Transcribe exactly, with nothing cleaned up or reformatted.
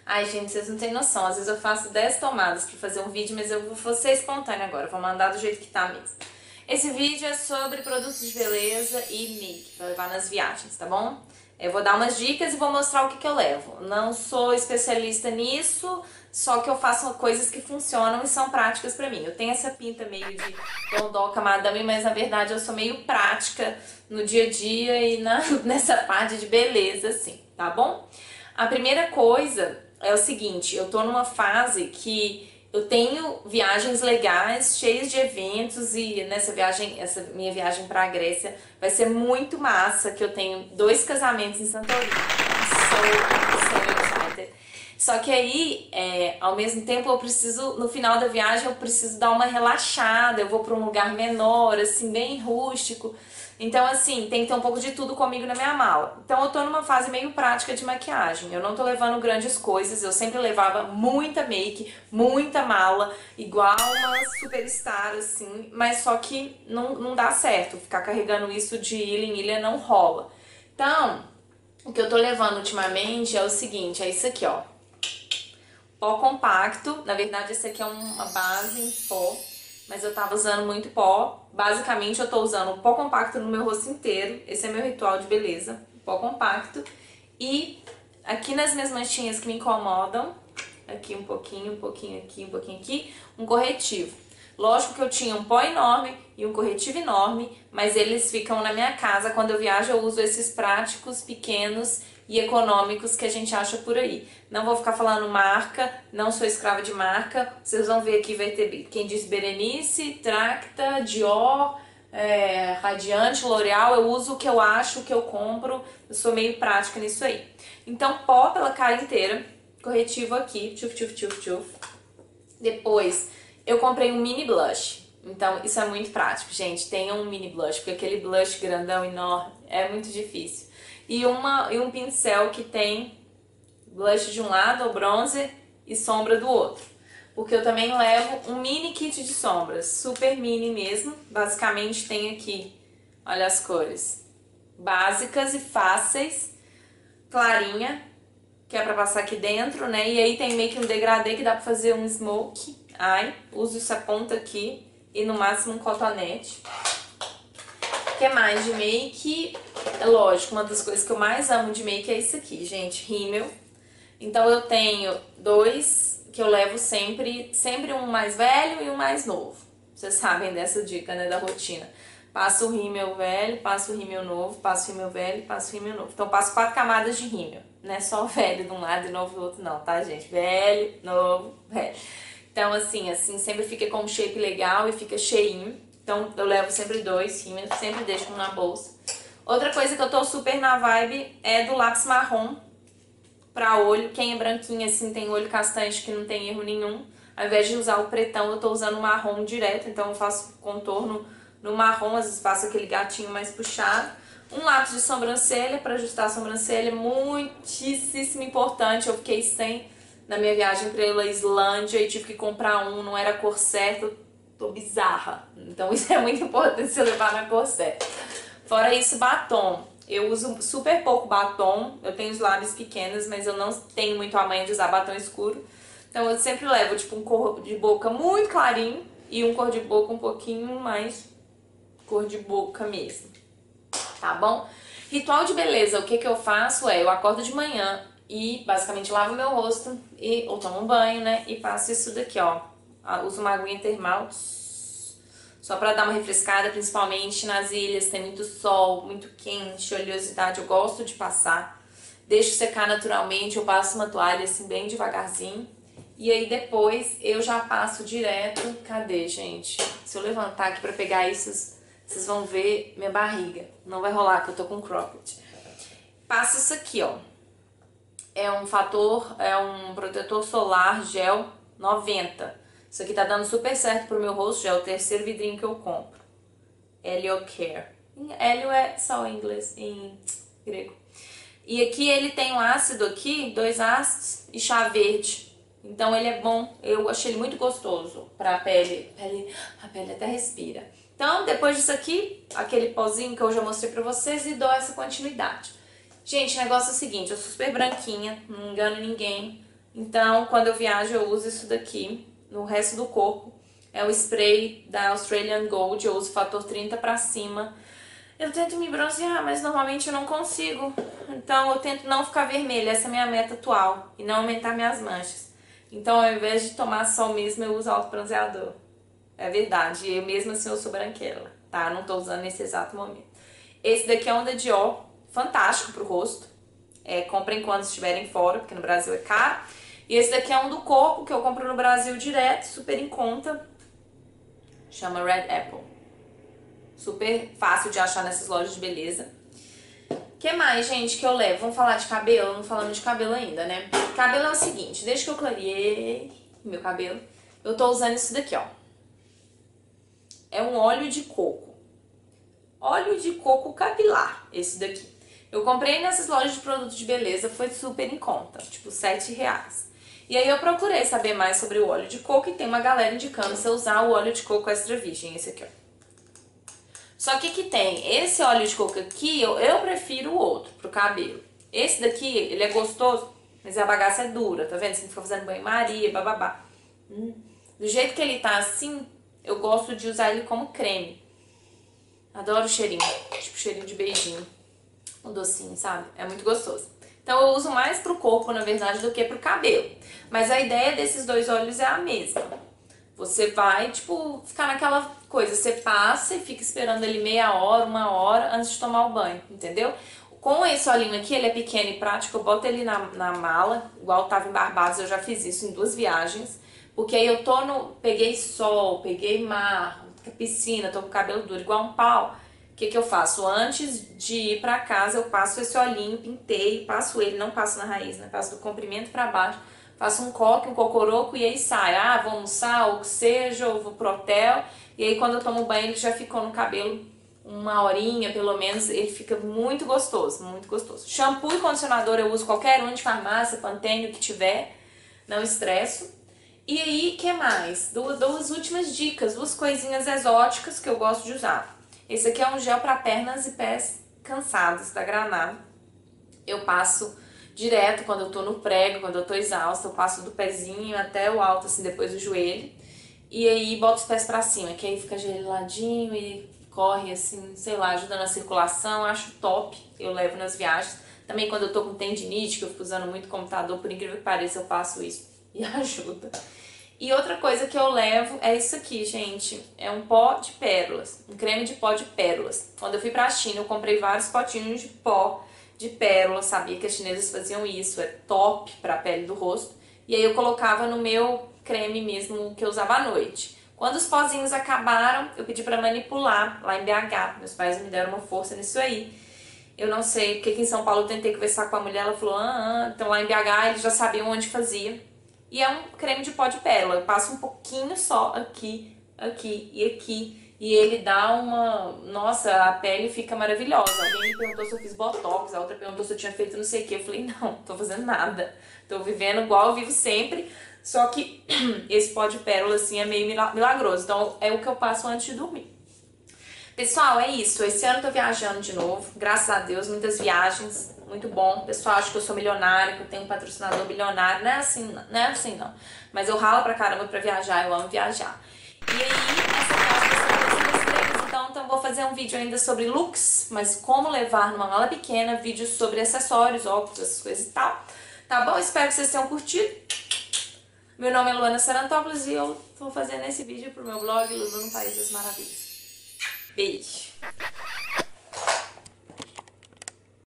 Ai, gente, vocês não têm noção. Às vezes eu faço dez tomadas pra fazer um vídeo, mas eu vou ser espontânea agora. Vou mandar do jeito que tá mesmo. Esse vídeo é sobre produtos de beleza e make pra levar nas viagens, tá bom? Eu vou dar umas dicas e vou mostrar o que que eu levo. Não sou especialista nisso, só que eu faço coisas que funcionam e são práticas pra mim. Eu tenho essa pinta meio de dondoca madame, mas na verdade eu sou meio prática no dia a dia e na, nessa parte de beleza, assim, tá bom? A primeira coisa é o seguinte, eu tô numa fase que eu tenho viagens legais, cheias de eventos, e nessa viagem, essa minha viagem pra Grécia vai ser muito massa, que eu tenho dois casamentos em Santorini. So, so excited. Só que aí, é, ao mesmo tempo, eu preciso, no final da viagem, eu preciso dar uma relaxada, eu vou pra um lugar menor, assim, bem rústico. Então, assim, tem que ter um pouco de tudo comigo na minha mala. Então, eu tô numa fase meio prática de maquiagem. Eu não tô levando grandes coisas, eu sempre levava muita make, muita mala, igual uma superstar, assim. Mas só que não, não dá certo, ficar carregando isso de ilha em ilha não rola. Então, o que eu tô levando ultimamente é o seguinte, é isso aqui, ó. Pó compacto, na verdade esse aqui é uma base em pó, mas eu tava usando muito pó. Basicamente eu tô usando pó compacto no meu rosto inteiro, esse é meu ritual de beleza, pó compacto. E aqui nas minhas manchinhas que me incomodam, aqui um pouquinho, um pouquinho aqui, um pouquinho aqui, um corretivo. Lógico que eu tinha um pó enorme e um corretivo enorme, mas eles ficam na minha casa. Quando eu viajo eu uso esses práticos, pequenos e econômicos que a gente acha por aí. Não vou ficar falando marca, não sou escrava de marca. Vocês vão ver aqui, vai ter quem diz Berenice, Tracta, Dior, é, Radiante, L'Oreal. Eu uso o que eu acho, o que eu compro. Eu sou meio prática nisso aí. Então pó pela cara inteira, corretivo aqui, tchuf, tchuf, tchuf, tchuf. Depois eu comprei um mini blush. Então isso é muito prático, gente. Tenham um mini blush, porque aquele blush grandão, enorme, é muito difícil. E, uma, e um pincel que tem blush de um lado, ou bronzer, e sombra do outro. Porque eu também levo um mini kit de sombras, super mini mesmo. Basicamente tem aqui, olha as cores, básicas e fáceis, clarinha, que é pra passar aqui dentro, né? E aí tem meio que um degradê que dá pra fazer um smoke eye. Uso essa ponta aqui e no máximo um cotonete. O que mais de make? É lógico, uma das coisas que eu mais amo de make é isso aqui, gente, rímel. Então eu tenho dois que eu levo sempre, sempre um mais velho e um mais novo. Vocês sabem dessa dica, né, da rotina. Passo o rímel velho, passo o rímel novo, passo o rímel velho, passo o rímel novo. Então eu passo quatro camadas de rímel, não é só velho de um lado e novo do outro não, tá, gente? Velho, novo, velho. Então assim, assim sempre fica com um shape legal e fica cheinho. Então eu levo sempre dois rímels, sempre deixo um na bolsa. Outra coisa que eu tô super na vibe é do lápis marrom pra olho. Quem é branquinha assim, tem olho castanho, que não tem erro nenhum. Ao invés de usar o pretão, eu tô usando o marrom direto. Então eu faço contorno no marrom, às vezes faço aquele gatinho mais puxado. Um lápis de sobrancelha pra ajustar a sobrancelha, muitíssimo importante. Eu fiquei sem na minha viagem pra Islândia e tive que comprar um, não era a cor certa, tô bizarra. Então isso é muito importante você levar na cor certa. Fora isso, batom. Eu uso super pouco batom, eu tenho os lábios pequenos, mas eu não tenho muito a manha de usar batom escuro. Então eu sempre levo tipo um cor de boca muito clarinho e um cor de boca um pouquinho mais cor de boca mesmo, tá bom? Ritual de beleza, o que que eu faço é, eu acordo de manhã e basicamente lavo meu rosto, e, ou tomo um banho, né, e passo isso daqui, ó. Uso uma aguinha termal, só pra dar uma refrescada, principalmente nas ilhas, tem muito sol, muito quente, oleosidade, eu gosto de passar. Deixo secar naturalmente, eu passo uma toalha assim bem devagarzinho. E aí depois eu já passo direto, cadê, gente? Se eu levantar aqui pra pegar isso, vocês vão ver minha barriga. Não vai rolar que eu tô com cropped. Passo isso aqui, ó. É um fator, é um protetor solar gel noventa. Isso aqui tá dando super certo pro meu rosto, já é o terceiro vidrinho que eu compro. Helio Care. Helio é só em inglês, em grego. E aqui ele tem um ácido aqui, dois ácidos e chá verde. Então ele é bom, eu achei ele muito gostoso pra pele. pele a pele até respira. Então depois disso aqui, aquele pozinho que eu já mostrei pra vocês e dou essa continuidade. Gente, o negócio é o seguinte, eu sou super branquinha, não engano ninguém. Então, quando eu viajo, eu uso isso daqui. No resto do corpo, é o spray da Australian Gold. Eu uso fator trinta pra cima. Eu tento me bronzear, mas normalmente eu não consigo. Então, eu tento não ficar vermelha. Essa é a minha meta atual. E não aumentar minhas manchas. Então, ao invés de tomar sol mesmo, eu uso autobronzeador. É verdade. Eu mesmo assim, eu sou branquela, tá? Não tô usando nesse exato momento. Esse daqui é um da Dior. Fantástico pro rosto. É, comprem quando estiverem fora, porque no Brasil é caro. E esse daqui é um do corpo, que eu compro no Brasil direto, super em conta. Chama Red Apple. Super fácil de achar nessas lojas de beleza. O que mais, gente, que eu levo? Vamos falar de cabelo? Não falamos de cabelo ainda, né? Cabelo é o seguinte, desde que eu clareei meu cabelo, eu tô usando isso daqui, ó. É um óleo de coco. Óleo de coco capilar, esse daqui. Eu comprei nessas lojas de produtos de beleza, foi super em conta, tipo sete reais. E aí eu procurei saber mais sobre o óleo de coco e tem uma galera indicando você usar o óleo de coco extra virgem, esse aqui, ó. Só que que tem, esse óleo de coco aqui, eu, eu prefiro o outro pro cabelo. Esse daqui, ele é gostoso, mas a bagaça é dura, tá vendo? Você fica fazendo banho-maria, bababá. Hum. Do jeito que ele tá assim, eu gosto de usar ele como creme. Adoro o cheirinho, tipo cheirinho de beijinho. Um docinho, sabe? É muito gostoso. Então eu uso mais pro corpo, na verdade, do que pro cabelo. Mas a ideia desses dois óleos é a mesma. Você vai, tipo, ficar naquela coisa. Você passa e fica esperando ali meia hora, uma hora, antes de tomar o banho, entendeu? Com esse olhinho aqui, ele é pequeno e prático. Eu boto ele na, na mala, igual eu tava em Barbados. Eu já fiz isso em duas viagens. Porque aí eu tô no... Peguei sol, peguei mar, piscina, tô com o cabelo duro igual um pau. O que que eu faço? Antes de ir pra casa, eu passo esse olhinho, pintei, passo ele, não passo na raiz, né? Passo do comprimento pra baixo, faço um coque, um cocoroco e aí sai. Ah, vou almoçar, ou que seja, ou vou pro hotel. E aí quando eu tomo banho, ele já ficou no cabelo uma horinha, pelo menos, ele fica muito gostoso, muito gostoso. Shampoo e condicionador eu uso qualquer um de farmácia, Pantene, o que tiver, não estresso. E aí, o que mais? Duas, duas últimas dicas, duas coisinhas exóticas que eu gosto de usar. Esse aqui é um gel para pernas e pés cansados, da Granada. Eu passo direto quando eu tô no prego, quando eu tô exausta, eu passo do pezinho até o alto, assim, depois do joelho. E aí boto os pés pra cima, que aí fica geladinho e corre, assim, sei lá, ajuda na circulação, acho top, eu levo nas viagens. Também quando eu tô com tendinite, que eu fico usando muito computador, por incrível que pareça, eu passo isso e ajuda. E outra coisa que eu levo é isso aqui, gente. É um pó de pérolas. Um creme de pó de pérolas. Quando eu fui pra China, eu comprei vários potinhos de pó de pérolas. Sabia que as chinesas faziam isso. É top pra pele do rosto. E aí eu colocava no meu creme mesmo que eu usava à noite. Quando os pozinhos acabaram, eu pedi pra manipular lá em B H. Meus pais me deram uma força nisso aí. Eu não sei, porque aqui em São Paulo eu tentei conversar com a mulher. Ela falou, ah, ah. Então lá em B H eles já sabiam onde fazia. E é um creme de pó de pérola. Eu passo um pouquinho só aqui, aqui e aqui. E ele dá uma... Nossa, a pele fica maravilhosa. Alguém me perguntou se eu fiz botox, a outra perguntou se eu tinha feito não sei o que. Eu falei, não, tô fazendo nada. Tô vivendo igual eu vivo sempre. Só que esse pó de pérola, assim, é meio milagroso. Então, é o que eu passo antes de dormir. Pessoal, é isso. Esse ano eu tô viajando de novo. Graças a Deus, muitas viagens. Muito bom. O pessoal acha que eu sou milionária, que eu tenho um patrocinador bilionário. Não é assim, não é assim, não. Mas eu ralo pra caramba pra viajar, eu amo viajar. E aí, essa viagem vai ser então, então vou fazer um vídeo ainda sobre looks, mas como levar numa mala pequena, vídeos sobre acessórios, óculos, essas coisas e tal. Tá bom? Espero que vocês tenham curtido. Meu nome é Luana Sarantópolis e eu tô fazendo esse vídeo pro meu blog Lulu no País das Maravilhas. Beijo!